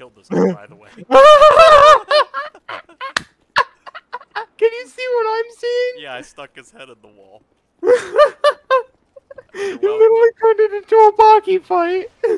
killed this guy, by the way. Can you see what I'm seeing? Yeah, I stuck his head in the wall. You literally turned it into a Boogie fight.